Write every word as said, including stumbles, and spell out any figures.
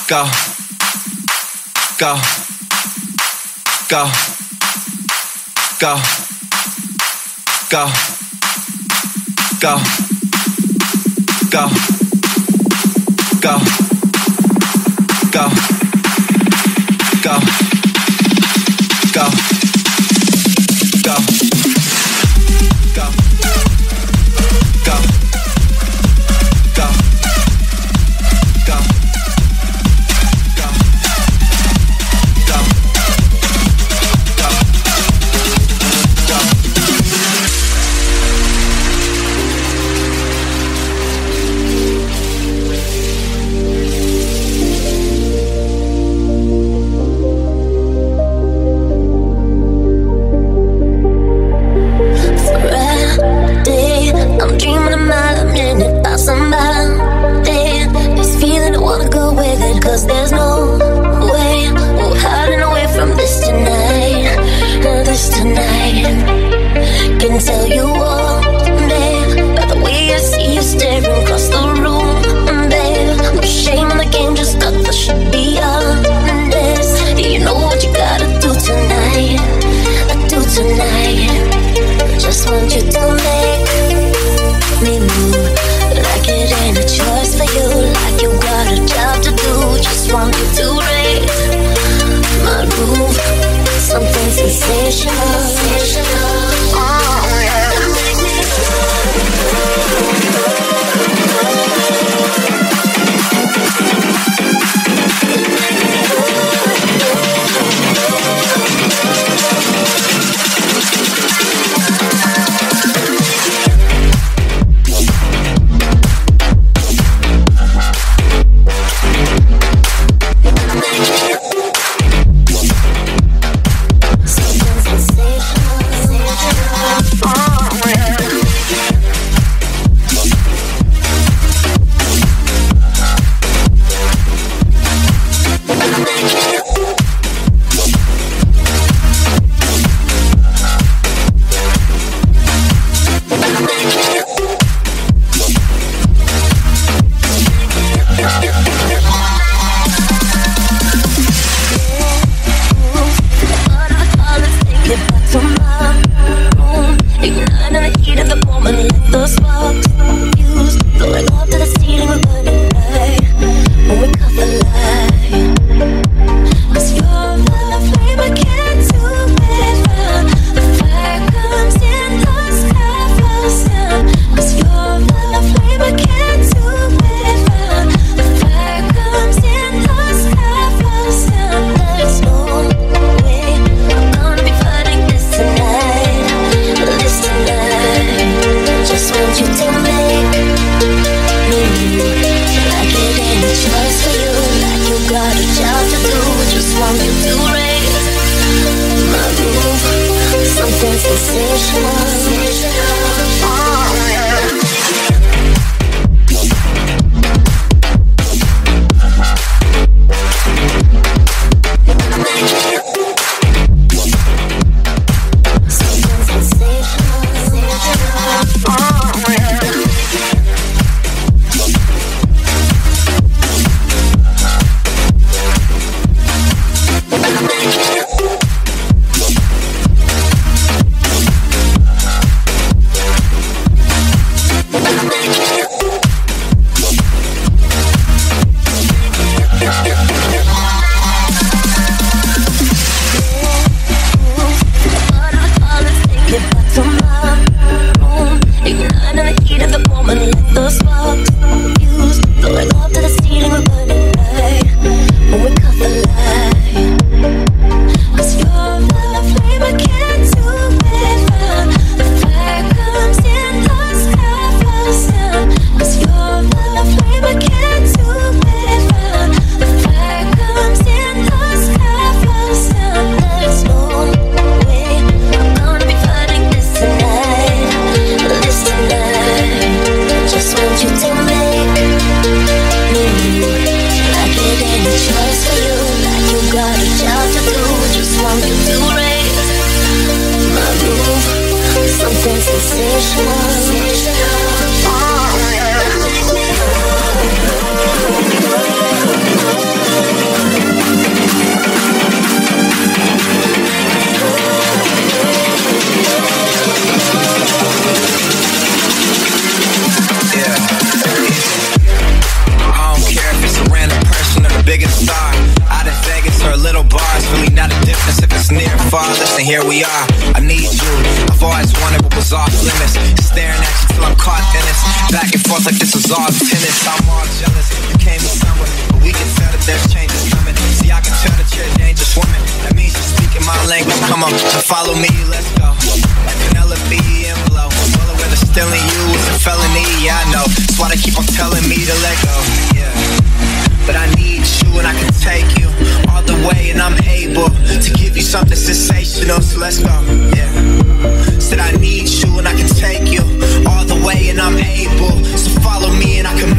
go, go, go, go, go, go, go, go, go, go, go, go, go, go, go, go. Cause there's no way we're hiding away from this tonight. This tonight. Can tell you all, babe, by the way I see you staring across the room, babe. No shame in the game, just cut the shit beyond this. You know what you gotta do tonight. I do tonight. Just want you to make me move like it ain't a choice for you, like you got a job to do. Just want you to raise my roof, something sensational, sensational. Oh, yeah. and here we are. I need you. I've always wanted what was off limits. Staring at you till I'm caught in this. Back and forth like this was all tennis. I'm all jealous. You came in summer, but we can tell that there's changes coming. See, I can tell that you're a dangerous woman. That means you're speaking my language. Come on, follow me, let's go. Like Penelope and Flo. Well, whether stealing you is a felony, yeah, I know. That's why they keep on telling me to let go. Yeah. But I need you and I can take you all the way, and I'm able to give you something sensational, so let's go, yeah. Said I need you and I can take you all the way, and I'm able, so follow me and I can